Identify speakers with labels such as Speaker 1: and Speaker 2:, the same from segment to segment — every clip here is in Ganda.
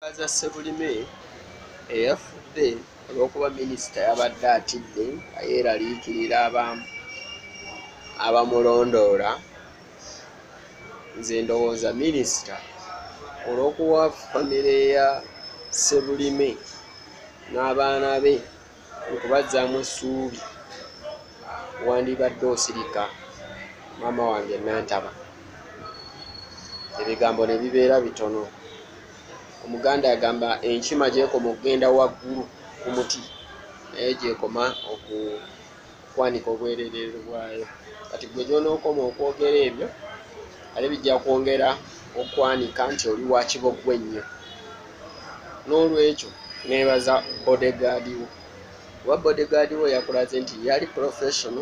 Speaker 1: Za Ssebulime eyafudde olw'okuba minisita yabadde atidde yeeraliikirira abamulondoola. Nze ndowooza minisita olw'okuwa famire ya Ssebulime n'abaana be okubazzaamu essuubi, wandibadde osirika maama wange Nantaba. Ebigambo ne bibeera bitono. Omuganda agamba enkima gyekoma okugenda waggulu ku muti naye gyekoma okwanika obwereere bwayo. Kati gwe gy'onookoma okwogera ebyo ate bijja kwongera okwanika nti oli wa kibogwe nnyo. N'olwekyo neebaza bodegaadi wo. Kuba bodegaadi wo yakulaze nti yali professional,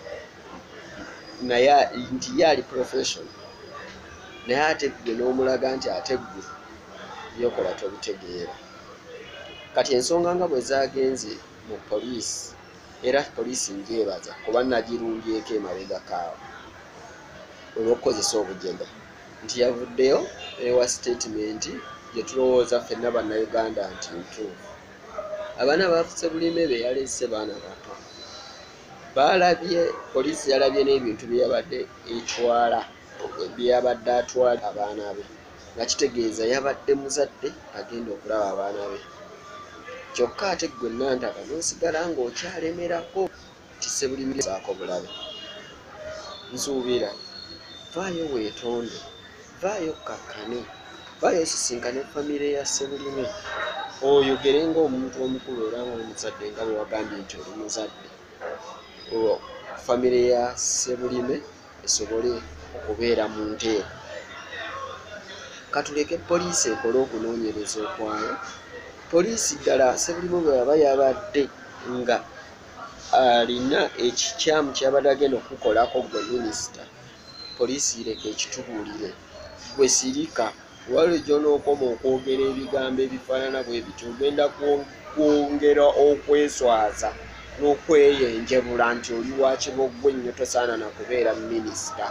Speaker 1: naye nti ye ali professional, naye ate ggwe n'omulaga nti ate ggwe byokola tobitegeera. Kati ensonga nga bwe zaagenze mu poliisi, era poliisi ngyebaza kuba nagirumbyeko emabega kaawo olw'okukozesa obujega, nti yavuddeyo ewa sitatimenti gye tulowooza ffenna bannayuganda nti ntuufu. Abaana ba Ssebulime be yalese baana bato. Baalabye, poliisi yalabye n'ebintu bye yabadde etwala, bye yabadde atwala abaana be, nga kitegeeza yabadde muzadde agenda okulaba abaana be. Kyokka ate ggwe Nantaba n'osigala ng'okyalemerako nti Ssebulime zaako bulabe. Nsuubira vaayo weetonde, vaayo kakkane, vaayo osisinkane famire ya Ssebulime, oyogere ng'omuntu omukulu era ng'omuzadde nga bwe wagambye nti oli muzadde. Famire ya Ssebulime esobole okubeera mu nteeko. Katuleke poliisi ekole okunoonyereza okwayo. Poliisi ddala Ssebulime bwe yaba yabadde nga alina ekikyamu kyabadde agenda okukolako gwe minisita, poliisi ireka ekitubuulire. Gwe sirika, waliwo gy'onookoma okwogera ebigambo ebifaanana bwe bityo, ogenda kwongera okweswaza n'okweyenjebula nti oli wa kibogwe nnyo, tosaana na kubeera minisita.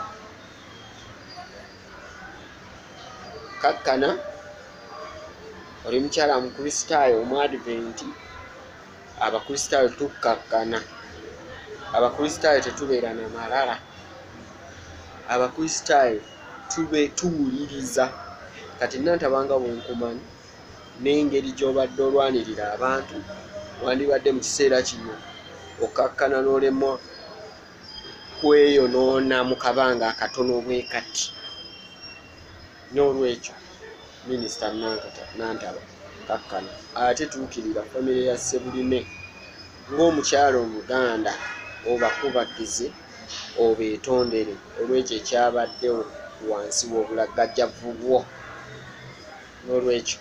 Speaker 1: Kakkana, oli mukyala mukristaayo omuadventi. Abakristaayo tukkakkana, abakristaayo tetubeera na malala, abakristaayo tuwuliriza. Kati Nantaba nga bwenkumanyi n'engeri gy'obadde olwanirira abantu, wandibadde mu kiseera kino okkakkana n'olemwa kweyonoona mu kabanga akatono bwe kati. N'olwekyo minisita Nantaba kakkana ate tuukirira famire ya Ssebulime ng'omukyalo Omuganda, obakubagize obeetondere olw'ekyo ekyabaddewo wansi w'obulagajjavu bwo. N'olwekyo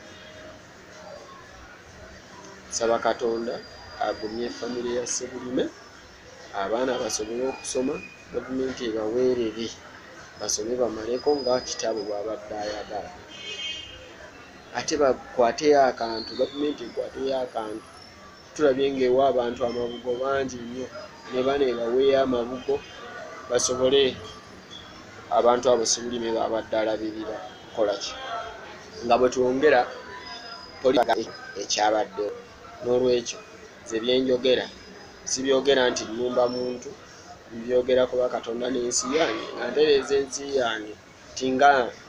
Speaker 1: nsaba Katonda agumye famire ya Ssebulime, abaana basobole okusoma, gavumenti ebaweerere basome bamaleko nga kitabo bw'abadde ayagala. Ate bakwateyo akantu, gavumenti ekwateyo akantu. Tulabye ng'ewa abantu amabugo bangi nnyo, ne bano ebaweeyo amabugo basobole abantu abo Ssebulime babadde alabirira kukola ki nga bwe twongera poliisi ekyabaddewo. N'olwekyo nze byenjogera sibyogera nti nnumba muntu, mbyogera kuba Katonda n'ensi yange nga ntereeza ensi yange ti nga